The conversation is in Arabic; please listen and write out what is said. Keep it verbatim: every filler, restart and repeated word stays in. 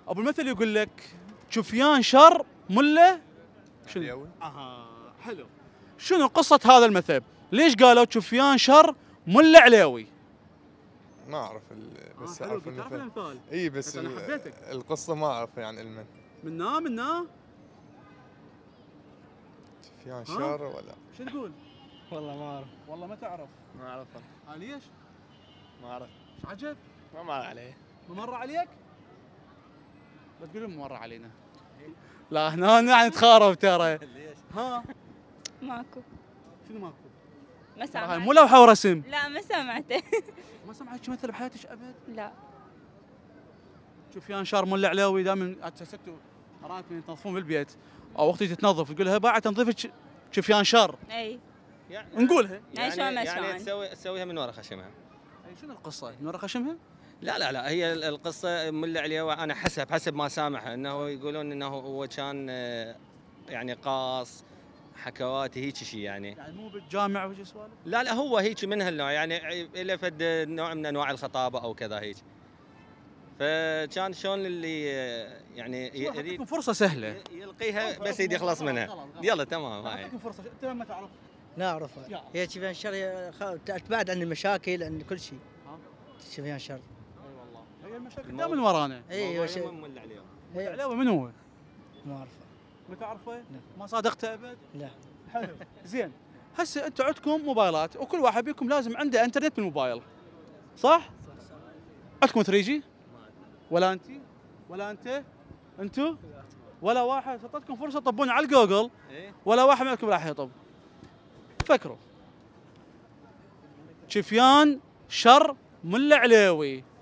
ابو المثل يقول لك شفيان شر مله شنو؟ اها حلو. شنو قصه هذا المثل؟ ليش قالوا شفيان شر مله عليوي؟ ما اعرف بس آه اعرف المثل. اي بس انا حبيتك. القصه ما اعرف يعني علما. منا منا شفيان شر ولا شو تقول؟ والله ما اعرف. والله ما تعرف. ما اعرفها. آه ليش؟ ما اعرف. ايش عجب؟ ما مر عليه. ما مر عليك؟ لا تقول ما مر علينا. لا هنا يعني نتخارب ترى. ليش؟ ها ماكو. شنو ماكو؟ ما هاي سمعت. مو لوحه ورسم. لا ما سمعته. ما سمعت مثل بحياتك ابد؟ لا. شفيان شر مله علاوي دائما تسكتوا ارائكم تنظفون بالبيت او وقت تتنظف تقول لها بعد تنظيفك شفيان شر. اي يعني نقولها يعني شلون ما يعني شلون؟ تسوي تسويها من ورا خشمها. اي شنو القصه؟ من ورا خشمها؟ لا لا لا هي القصه مله عليه انا حسب حسب ما سامعه انه يقولون انه هو كان آه، يعني قاص حكواتي هيك شيء يعني. يعني مو بالجامع وش سوالف؟ لا لا هو هيك من هالنوع يعني له فد نوع من انواع الخطابه او كذا هيك. فكان شلون اللي آه، يعني يريد فرصه سهله يلقيها بس يريد يخلص منها. يلا تمام هاي. اعطيكم فرصه انت ما تعرف. لا اعرفها. هي شفيان شر تبعد عن المشاكل عن كل شيء. شفيان شر. اي والله هي المشاكل دائما ورانا. اي شيء مولع عليوي من هو؟ ما اعرفه. ما تعرفه؟ لا. ما صادقته ابد؟ لا. حلو زين هسه انتم عندكم موبايلات وكل واحد فيكم لازم عنده انترنت بالموبايل صح؟ عندكم ثري جي؟ ولا انت؟ ولا انت؟ انتو؟ ولا واحد اعطيتكم فرصه طبون على الجوجل ولا واحد منكم راح يطب. فكروا شفيان شر مله عليوي